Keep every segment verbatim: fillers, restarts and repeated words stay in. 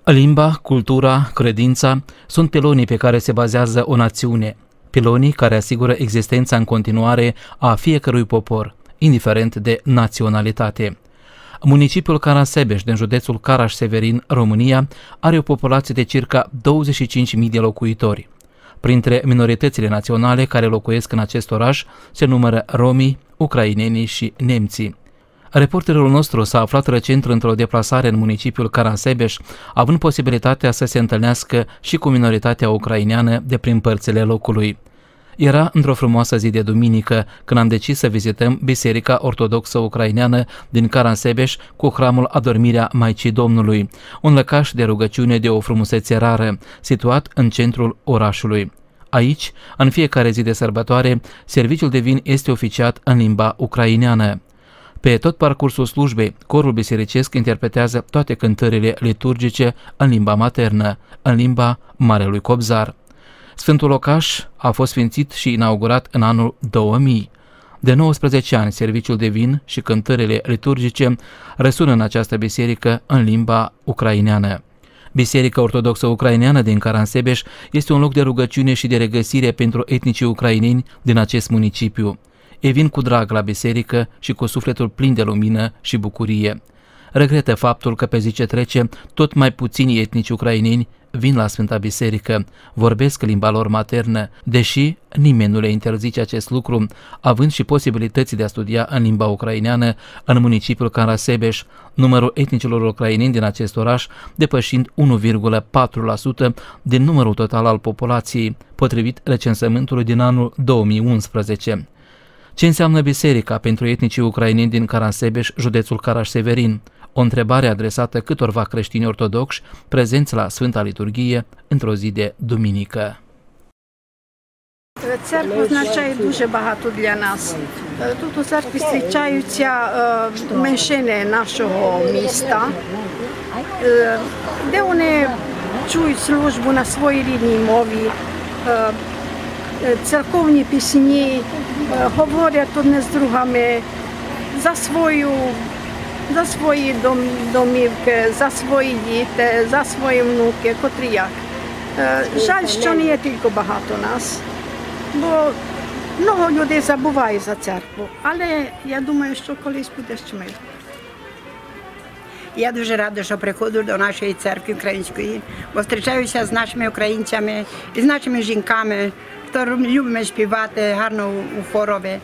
Limba, cultura, credința sunt pilonii pe care se bazează o națiune, pilonii care asigură existența în continuare a fiecărui popor, indiferent de naționalitate. Municipiul Caransebeș din județul Caraș-Severin, România, are o populație de circa douăzeci și cinci mii de locuitori. Printre minoritățile naționale care locuiesc în acest oraș se numără romii, ucrainenii și nemții. Reporterul nostru s-a aflat recent într-o deplasare în municipiul Caransebeș, având posibilitatea să se întâlnească și cu minoritatea ucraineană de prin părțile locului. Era într-o frumoasă zi de duminică când am decis să vizităm Biserica Ortodoxă Ucraineană din Caransebeș cu hramul Adormirea Maicii Domnului, un lăcaș de rugăciune de o frumusețe rară, situat în centrul orașului. Aici, în fiecare zi de sărbătoare, serviciul de vin este oficiat în limba ucraineană. Pe tot parcursul slujbei, corul bisericesc interpretează toate cântările liturgice în limba maternă, în limba Marelui Cobzar. Sfântul locaș a fost sfințit și inaugurat în anul două mii. De nouăsprezece ani, serviciul de vin și cântările liturgice răsună în această biserică în limba ucraineană. Biserica Ortodoxă Ucraineană din Caransebeș este un loc de rugăciune și de regăsire pentru etnicii ucraineni din acest municipiu. Ei vin cu drag la biserică și cu sufletul plin de lumină și bucurie. Regretă faptul că pe zi ce trece, tot mai puțini etnici ucraineni vin la Sfânta Biserică, vorbesc limba lor maternă, deși nimeni nu le interzice acest lucru, având și posibilități de a studia în limba ucraineană în municipiul Caransebeș, numărul etnicilor ucraineni din acest oraș depășind unu virgulă patru la sută din numărul total al populației, potrivit recensământului din anul două mii unsprezece. Ce înseamnă biserica pentru etnicii ucraineni din Caransebeș, județul Caraș-Severin? O întrebare adresată câtorva creștini ortodoxi prezenți la Sfânta Liturghie într-o zi de duminică. Церква означає дуже багато для нас. Тут у церкві зустрічаються меншини нашого міста, де вони чують службу на своїй рідній мові, церковні пісні, говорять одне з другими за свою за свої домівки, за свої діти, за свої внуки, котрі як. Жаль, що не є тільки багато нас, бо много людей забуває за церкву, але я думаю, що колись буде ще ми. Я дуже рада, що приходжу до нашої церкви української, бо зустрічаюся з нашими українцями і з нашими жінками, хто любимо співати гарно у хорові.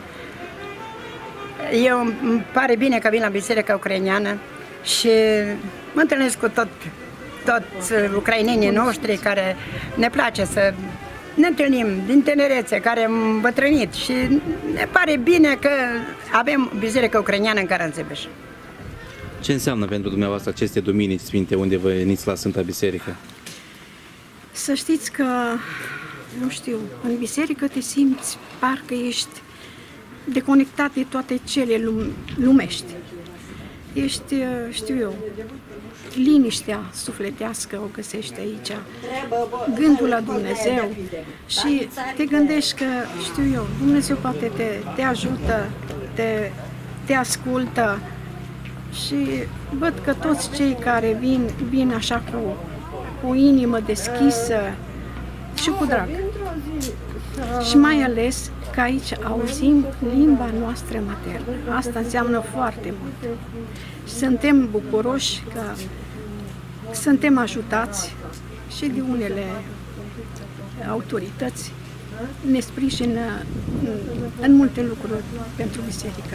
Eu îmi pare bine că vin la Biserica Ucraineană și mă întâlnesc cu tot, toți ucrainenii noștri care ne place să ne întâlnim din tinerețe, care am îmbătrânit și ne pare bine că avem Biserica Ucraineană în Caransebeș. Ce înseamnă pentru dumneavoastră aceste duminici sfinte unde vă veniți la Sfânta Biserică? Să știți că, nu știu, în biserică te simți parcă ești deconectat de toate cele lumești. Ești, știu eu, liniștea sufletească o găsești aici, gândul la Dumnezeu și te gândești că, știu eu, Dumnezeu poate te, te ajută, te, te ascultă și văd că toți cei care vin, vin așa cu o inimă deschisă și cu drag. Și mai ales că aici auzim limba noastră maternă. Asta înseamnă foarte mult. Și suntem bucuroși că suntem ajutați și de unele autorități ne sprijină în multe lucruri pentru biserică.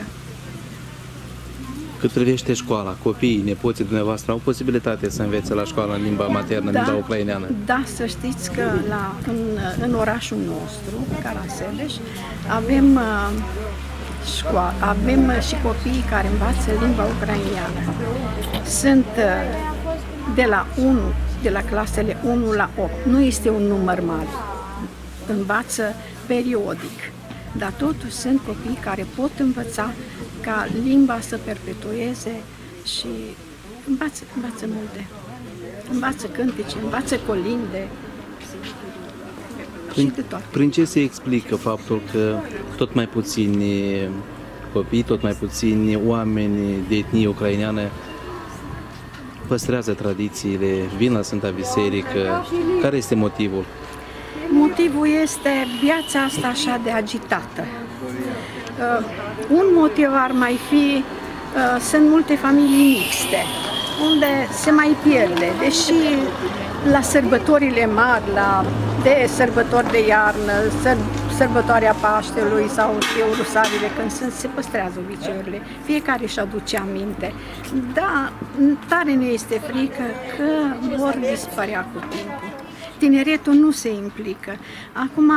Cât privește școala, copiii, nepoții dumneavoastră au posibilitate să învețe la școală în limba maternă, da, în limba ucraineană? Da, să știți că la, în, în orașul nostru, Caransebeș, avem, uh, școală, avem și copii care învață limba ucraineană. Sunt uh, de la unu, de la clasele unu la opt. Nu este un număr mare. Învață periodic. Dar totuși sunt copii care pot învăța ca limba să perpetueze și învață, învață multe. Învață cântece, învață colinde prin, și de toate. Prin ce se explică faptul că tot mai puțini copii, tot mai puțini oameni de etnie ucraineană păstrează tradițiile, vin la Sfânta Biserică. Care este motivul? Motivul este viața asta așa de agitată. Uh, un motiv ar mai fi, uh, sunt multe familii mixte, unde se mai pierde, deși la sărbătorile mari, la de sărbători de iarnă, săr, sărbătoarea Paștelui sau Ierusalimele, când sunt, se păstrează obiceiurile. Fiecare își aduce aminte. Da, tare ne este frică că vor dispărea cu timpul. Tineretul nu se implică. Acum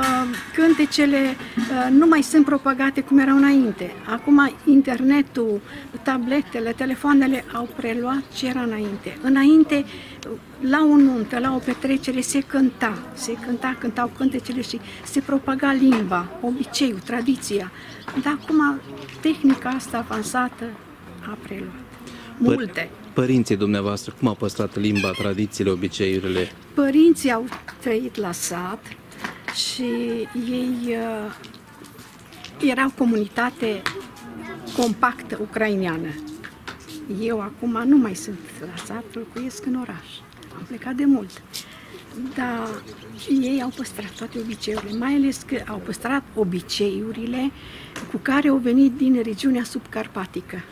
cântecele nu mai sunt propagate cum erau înainte. Acum internetul, tabletele, telefoanele au preluat ce era înainte. Înainte, la o nuntă, la o petrecere, se cânta, se cânta, cântau cântecele și se propaga limba, obiceiul, tradiția. Dar acum tehnica asta avansată a preluat. Multe. Părinții dumneavoastră, cum au păstrat limba, tradițiile, obiceiurile? Părinții au trăit la sat și ei uh, erau comunitate compactă ucraineană. Eu acum nu mai sunt la sat, locuiesc în oraș. Am plecat de mult. Dar ei au păstrat toate obiceiurile, mai ales că au păstrat obiceiurile cu care au venit din regiunea subcarpatică.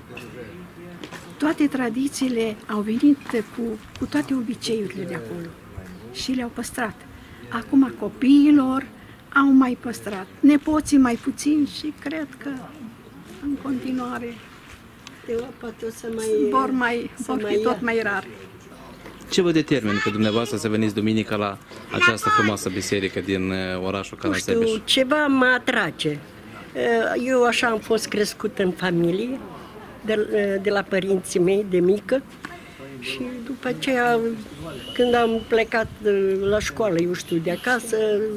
Toate tradițiile au venit cu, cu toate obiceiurile de acolo și le-au păstrat. Acum copiilor au mai păstrat, nepoții mai puțin și cred că în continuare poate o să mai, vor, mai, să vor mai fi ia. tot mai rare. Ce vă determină pe dumneavoastră să veniți duminică la această frumoasă biserică din orașul Carasebeș? Nu știu, ceva mă atrage. Eu așa am fost crescut în familie, de, de la părinții mei, de mică. Și după aceea, când am plecat la școală, eu știu, de acasă,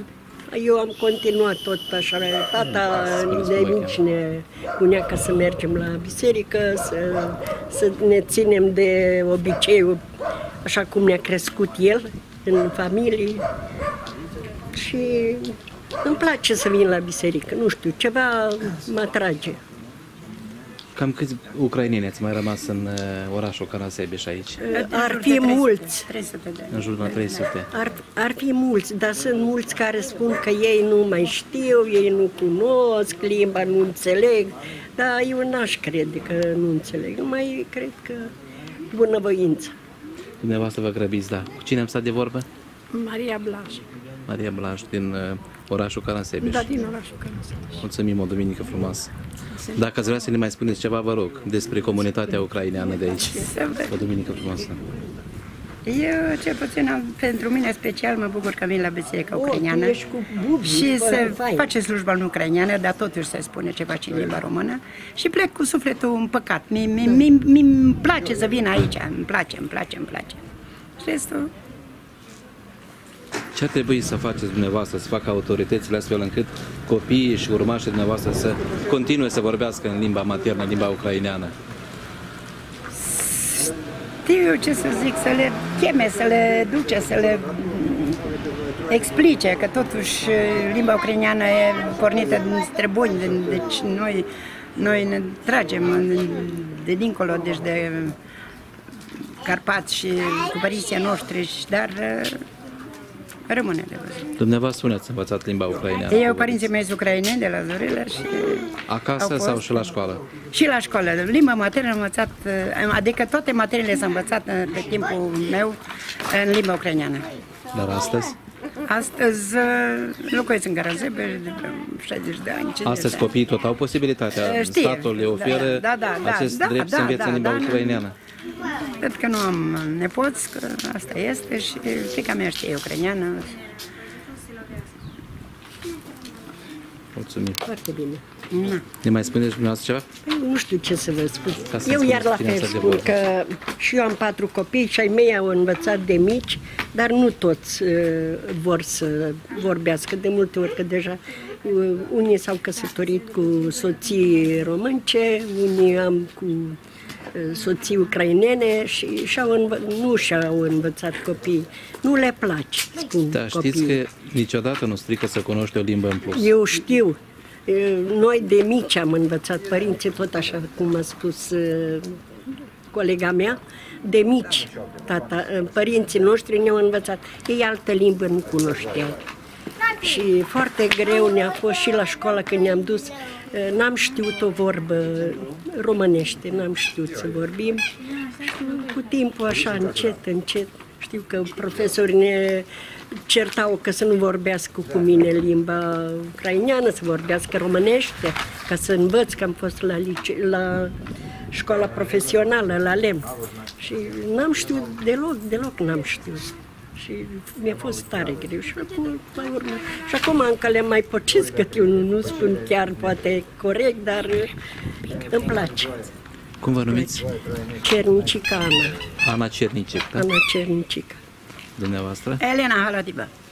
eu am continuat tot așa. Tata de mici ne punea ca să mergem la biserică, să, să ne ținem de obiceiul așa cum ne-a crescut el, în familie. Și îmi place să vin la biserică, nu știu, ceva mă atrage. Cam câți ucraineni ați mai rămas în orașul Carasebeș aici? Ar fi mulți. trei sute de În jur de trei sute. Ar, ar fi mulți, dar sunt mulți care spun că ei nu mai știu, ei nu cunosc limba, nu înțeleg. Dar eu n-aș crede că nu înțeleg, numai cred că bunăvoință. Dumneavoastră vă grăbiți, da. Cu cine am stat de vorbă? Maria Blaj. Maria Blaj, din uh, orașul Carasebeș. Da, din orașul Carasebeș. Mulțumim, o duminică frumoasă. Dacă ați vrea să ne mai spuneți ceva, vă rog, despre comunitatea ucraineană de aici. O duminică frumoasă. Eu, cel puțin, am- pentru mine special, mă bucur că vin la biserica ucraineană ești cu bubi, și fără se vai. face slujba în ucraineană, dar totuși se spune ceva și în limba română și plec cu sufletul împăcat. Mi- mi- mi- mi- Îmi place să vin aici, îmi place, îmi place, îmi place. Și restul, Ce ar trebui să faceți dumneavoastră, să facă autoritățile astfel încât copiii și urmașii dumneavoastră să continue să vorbească în limba maternă, în limba ucraineană? știu eu ce să zic, să le cheme, să le duce, să le mm, explice că totuși limba ucraineană e pornită din străbuni, din- deci noi, noi ne tragem în- de dincolo, deci de Carpați și cu părinții noștri, și- dar uh, rămâne de văzut. Dumneavoastră unde ați învățat limba ucraineană? Eu, părinții mei sunt ucraineni de la Zorila și Acasă au fost- sau și la școală? și la școală. Limba maternă am învățat, uh, adică toate materiile s-au învățat uh, pe timpul meu în limba ucraineană. Dar astăzi? Astăzi uh, locuiesc în Carasebeș de vreo șaizeci de ani. cincizeci Astăzi de ani. copiii tot au posibilitatea, Știe. statul le oferă Da, da, da, acest da, drept da, să învețe da, limba da, ucraineană. Cred că nu am nepoți, că asta este și fiica mea știe ucraineană. Mulțumim. Foarte bine. Na. Ne mai spuneți dumneavoastră ceva? Păi, nu știu ce să vă spun. Ca să-mi Eu iar spuneți la cine fel ați de spun vorbă. că și eu am patru copii și ai mei au învățat de mici, dar nu toți uh, vor să vorbească. De multe ori că deja uh, unii s-au căsătorit cu soții românce, unii am cu uh, soții ucrainene și și-au învă- nu și-au învățat copiii. Nu le place, spun Da, știți copiii. că niciodată nu strică să cunoști o limbă în plus. Eu știu. Noi de mici am învățat, părinții tot așa cum a spus colega mea, de mici. Tata, părinții noștri ne-au învățat. Ei altă limbă nu cunoșteau. Și foarte greu ne-a fost și la școală când ne-am dus. N-am știut o vorbă românește, n-am știut să vorbim. Și cu timpul așa, încet, încet, știu că profesorii ne certau că să nu vorbească cu mine limba ucraineană, să vorbească românește, ca să învăț, că am fost la, lice, la școala profesională, la lemn. Și n-am știut deloc, deloc n-am știut. Și mi-a fost tare greu și acum, mai urmă. Și acum încă le mai pocesc, că eu nu spun chiar poate corect, dar îmi place. Cum vă numiți? Cernicica Ana. Ana Cernicic, da? Ana Cernicica. Dumneavoastră? Elena Haladiba.